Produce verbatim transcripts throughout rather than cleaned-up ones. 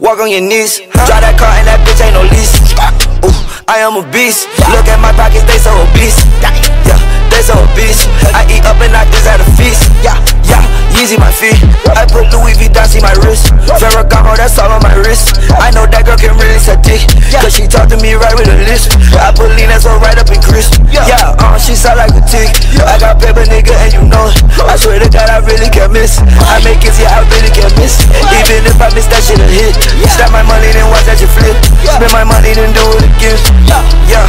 walk on your knees. Drive that car and that bitch ain't no lease. Ooh, I am a beast. Look at my pockets, they so obese. Yeah, they so obese. I eat up and I just at a feast. Yeah, yeah, Yeezy my feet. I put Louis V down, see my wrist. Ferragamo, that's all on my wrist. I know that girl can release her dick, cause she talk to me right with a list. I put lean, that's all right up in Chris. Yeah, uh, she sound like a tick. I got paper, nigga, and you know it. I swear to God, I really can't miss. I make it, yeah, I really can't miss. Even if I miss that shit a hit. Stack my money, then watch that shit flip. Spend my money, then do it again. Yeah,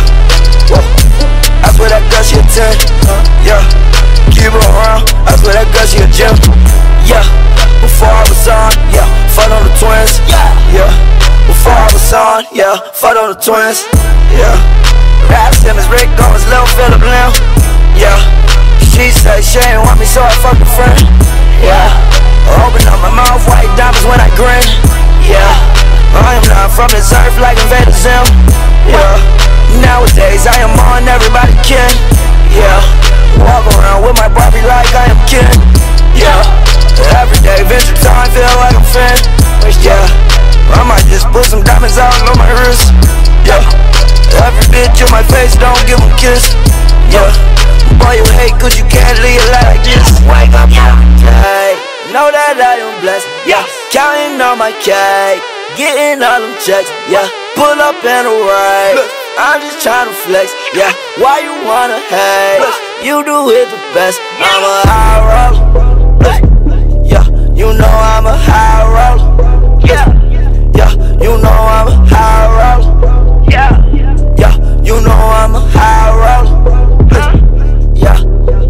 I swear that girl, she a ten. Yeah, keep her around. I swear that girl, she a gem. Yeah, before I was on, yeah, fuck on the twins. Yeah, before I was on, yeah, fuck on the twins. Yeah, Rap Simmons, Rick Owens, Lil Phillip Lim. Yeah, she said she ain't want me, so I fucked a friend. Yeah, open up my mouth, white diamonds when I grin. Yeah, I am not from this earth like Invader Zim. Yeah, nowadays I am on everybody kin. Yeah, walk around with my Barbie like I am kin. Yeah, every day venture time, feel like I'm fin. Yeah, I might just put some diamonds out on my wrist. Yeah, every bitch in my face, don't give them kiss. Yeah, boy you hate cause you can't live your life like this. Wake up, hey, know that I am blessed. Yeah, counting on my cake, getting all them checks. Yeah, pull up in a ride, I'm just tryna flex. Yeah, why you wanna hate? You do it the best. I'm a high roller. Yeah, you know I'm a high roller. Yeah, yeah, you know I'm a high roller. Yeah, yeah, you know I'm a high roller. Yeah,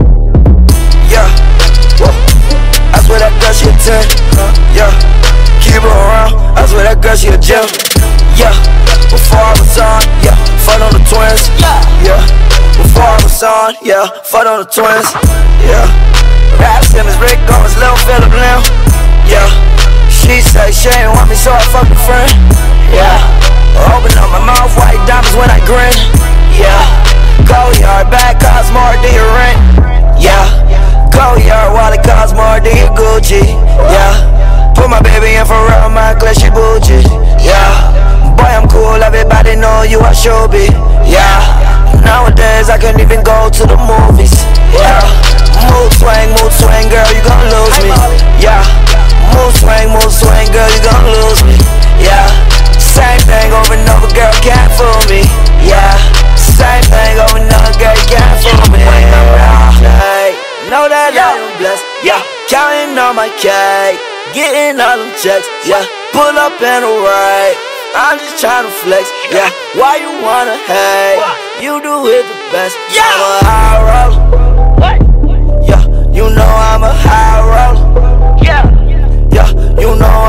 yeah, whoa. I swear that girl she a ten. Yeah, keep her around. I swear that girl she a gem. Yeah, before I was on, yeah, fuck on the twins. Yeah, before I was on, yeah, fuck on the twins. Yeah, Rap Simmons, Rick Owens, Lil Phillip Lim. Yeah, she said she ain't want me, so I fucked a friend. Yeah, open up my mouth, white diamonds when I grin. Yeah, go yard, bag costs more than your rent. Yeah, go yard, wallet costs more than your Gucci. Yeah, put my baby in for real, my glass, she bougie. Yeah, boy I'm cool, everybody know you I should be. Yeah, nowadays I can't even go to the movies. Yeah, mood swing, mood swing, girl, you gon' lose me. Yeah, mood swing, mood swing, girl, you gon' lose me. Yeah, same thing over and over, girl, can't fool me. Yeah, same thing over and over, girl, you can't fool me. Hey, know that I am blessed. Yeah, counting on my cake, getting all them checks. Yeah, pull up in a ride, I'm just tryna flex. Yeah, why you wanna hate? You do it the best. I'm a high roller. Yeah, you know I'm a high roller. Yeah, yeah, you know